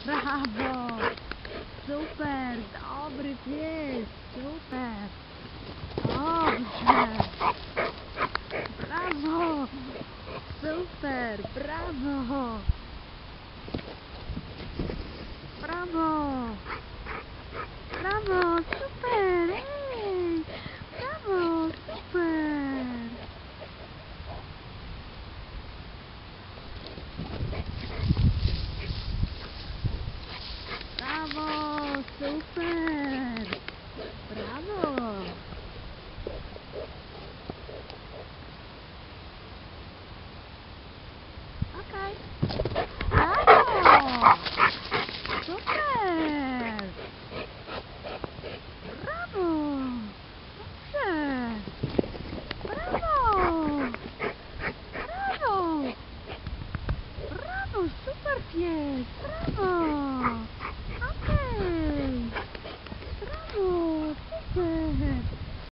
Brawo! Super! Dobry pies! Super! Dobrze! Brawo! Super! Brawo! Brawo! Brawo! Super! Ej! Brawo! Super! Brawo! Super! Brawo! Okej. Brawo! Super! Brawo! Dobrze! Brawo! Brawo! Brawo! Super pies! Brawo! Okej! Brawo! Super!